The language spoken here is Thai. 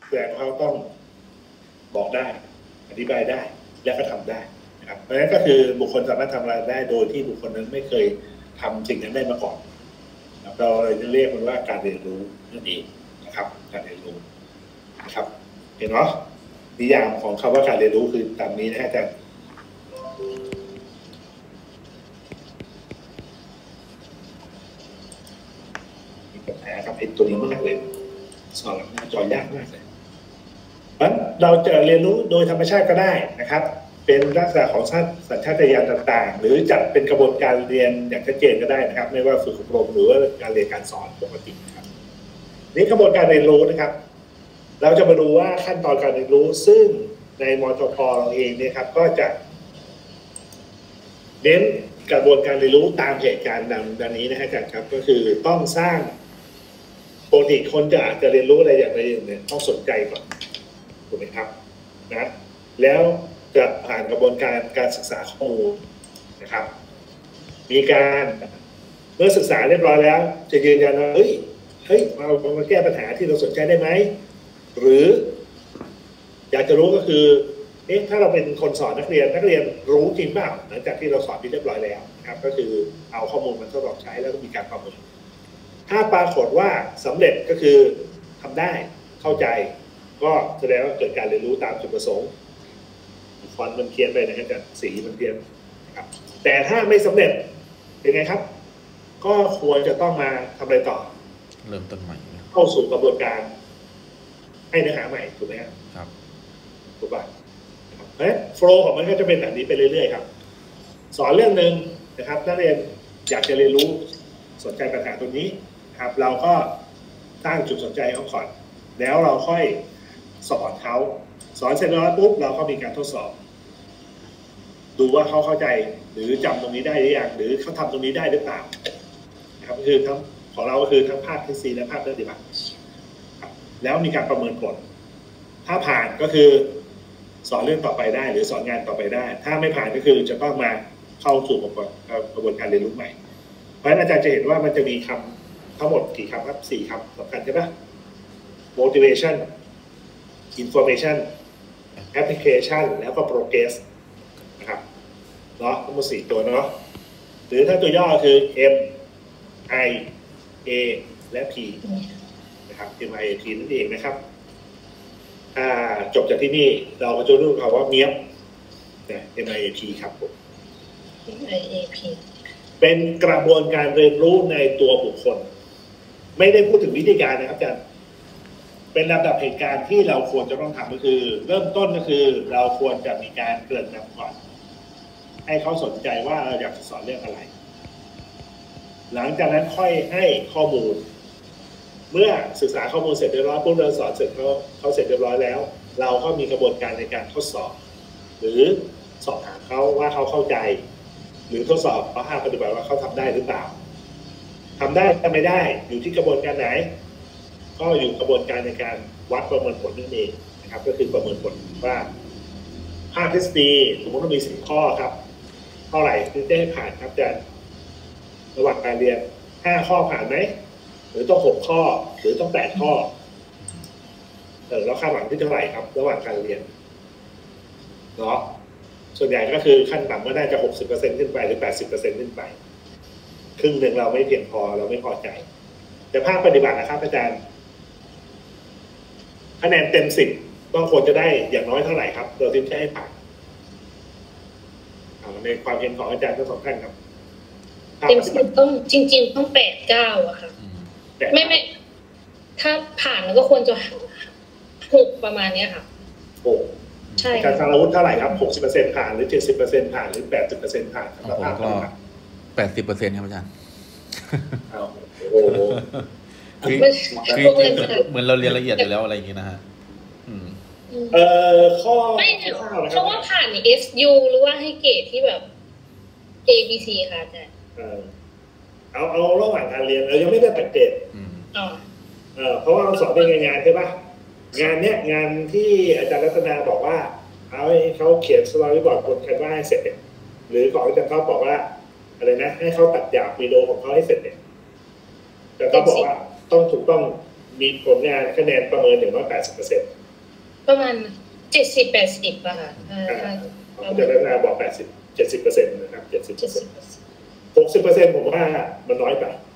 แสดงเขาต้องบอกได้อธิบายได้และก็ทำได้นะครับเพราะฉะนั้นก็คือบุคคลสามารถทำอะไรได้โดยที่บุคคลนั้นไม่เคยทำสิ่งนั้นได้มาก่อนเราเลยจะเรียกมันว่าการเรียนรู้นั่นเองนะครับการเรียนรู้นะครับเห็นไหมนิยามของคำว่าการเรียนรู้คือตามนี้นะอาจารย์มีปัญหากับไอ้ตัวนี้มากเลยสอนหน้าจอยากมากเลยเพราะเราจะเรียนรู้โดยธรรมชาติก็ได้นะครับเป็นลักษณะของสัญชาตญาณต่างๆหรือจัดเป็นกระบวนการเรียนอย่างชัดเจนก็ได้นะครับไม่ว่าฝึกอบรมหรือว่าการเรียนการสอนปกตินะครับนี่กระบวนการเรียนรู้นะครับเราจะมาดูว่าขั้นตอนการเรียนรู้ซึ่งในมทพเราเองเนี่ยครับก็จะเน้นกระบวนการเรียนรู้ตามเหตุการณ์ดังนี้นะฮะอาจารย์ครับก็คือต้องสร้างปกติคนจะเรียนรู้อะไรอย่างไรเนี่ยต้องสนใจก่อนถูกไหมครับนะแล้วจะผ่านกระบวนการศึกษาข้อมูลนะครับมีการเมื่อศึกษาเรียบร้อยแล้วจะยืนยันว่าเฮ้ยเรามาแก้ปัญหาที่เราสนใจได้ไหมหรืออยากจะรู้ก็คือถ้าเราเป็นคนสอนนักเรียนรู้จริงเปล่าหลังจากที่เราสอนไปเรียบร้อยแล้วนะครับก็คือเอาข้อมูลมาทดลองใช้แล้วก็มีการประเมินถ้าปรากฏว่าสำเร็จก็คือทำได้เข้าใจก็แสดงว่าเกิดการเรียนรู้ตามจุดประสงค์ฟอนต์มันเพี้ยนไปนะครับแต่สีมันเพี้ยนครับแต่ถ้าไม่สำเร็จเป็นไงครับก็ควรจะต้องมาทำอะไรต่อเริ่มต้นใหม่เข้าสู่กระบวนการให้เนื้อหาใหม่ถูกไหมครับถูกป่ะเพราะฉะนั้นโฟล์ของมันก็จะเป็นแบบนี้ไปเรื่อยๆครับสอนเรื่องหนึ่งนะครับนักเรียนอยากจะเรียนรู้สนใจปัญหาตรงนี้ครับเราก็ตั้งจุดสนใจเขาก่อนแล้วเราค่อยสอนเขาสอนเสร็จแล้วปุ๊บเราก็มีการทดสอบดูว่าเขาเข้าใจหรือจำตรงนี้ได้หรือยังหรือเขาทำตรงนี้ได้หรือเปล่านะครับคือทั้งของเราก็คือทั้งภาคทฤษฎีและภาคปฏิบัติแล้วมีการประเมินผลถ้าผ่านก็คือสอนเรื่องต่อไปได้หรือสอนงานต่อไปได้ถ้าไม่ผ่านก็คือจะต้องมาเข้าสู่กระบวนการเรียนรู้ใหม่เพราะฉะนั้นอาจารย์จะเห็นว่ามันจะมีคำทั้งหมดกี่คำครับ4คำสำคัญใช่ปะ motivation information application แล้วก็ progress นะครับเนาะทั้งหมด4ตัวเนาะหรือถ้าตัวย่อคือ M I A และ P นะครับ M I A P นั่นเองนะครับจบจากที่นี่เราก็จะรู้คำว่าเมียบนะ MIAP ครับผม MIAP เป็นกระบวนการเรียนรู้ในตัวบุคคลไม่ได้พูดถึงวิธีการนะครับอาจารย์เป็นลำดับเหตุการณ์ที่เราควรจะต้องทำก็คือเริ่มต้นก็คือเราควรจะมีการเกริ่นนำก่อนให้เขาสนใจว่าเราอยากจะสอนเรื่องอะไรหลังจากนั้นค่อยให้ข้อมูลเมื่อศึกษาข้อมูลเสร็จเรียบร้อยปุ๊บเราสอนเสร็จเขาเสร็จเรียบร้อยแล้วเราก็มีกระบวนการในการทดสอบหรือสอบถามเขาว่าเขาเข้าใจหรือทดสอบภาคปฏิบัติว่าเขาทำได้หรือเปล่าทำได้ทำไม่ได้อยู่ที่กระบวนการไหนก็อยู่กระบวนการในการวัดประเมินผลนั่นเองนะครับก็คือประเมินผลว่าภาคทฤษฎีสมมติว่ามี10 ข้อครับเท่าไหร่ที่จะให้ผ่านครับอาจารย์ระหว่างการเรียน5 ข้อผ่านไหมหรือต้อง6 ข้อหรือต้อง8 ข้อเราคาดหวังที่เท่าไหร่ครับระหว่างการเรียนเนาะส่วนใหญ่ก็คือขั้นต่ำก็น่าจะ 60% ขึ้นไปหรือ 80% ขึ้นไปครึ่งหนึ่งเราไม่เพียงพอเราไม่พอใจแต่ภาคปฏิบัตินะครับอาจารย์คะแนนเต็ม10ต้องควรจะได้อย่างน้อยเท่าไหร่ครับเราถึงจะให้ผ่านในความเห็นของอาจารย์ทั้ง2 ท่านครับเต็ม10ต้องจริงๆต้อง8-9อะค่ะไม่ถ้าผ่านแล้วก็ควรจะ6ประมาณนี้ค่ะใช่การสารวุฒิเท่าไหร่ครับ 60% ผ่านหรือ 70% ผ่านหรือ 80% ผ่านสภาพก็ 80% ครับอาจารย์โอ้โหคือเหมือนเราเรียนละเอียดอยู่แล้วอะไรอย่างงี้นะฮะข้อไม่เพราะว่าผ่าน SU หรือว่าให้เกรดที่แบบ A B C ค่ะอาจารย์เอาระหว่างการเรียนเรายังไม่ได้ตัดเกรดเพราะว่าเราสอนเป็นงานใช่ปะงานเนี้ยงานที่อาจารย์รัตนาบอกว่าเอาให้เขาเขียนสไลด์บอร์ดบนแคนวาให้เสร็จเนี่ยหรือของอาจารย์เขาบอกว่าอะไรนะให้เขาตัดหยาบวิดีโอของเขาให้เสร็จเนี่ยแต่เขาบอกว่าต้องถูกต้องมีผลงานคะแนนประเมินอย่างน้อย 80% ประมาณ70-80ป่ะค่ะอาจารย์บอก70% นะครับ 70% 60%ผมว่ามันน้อยไป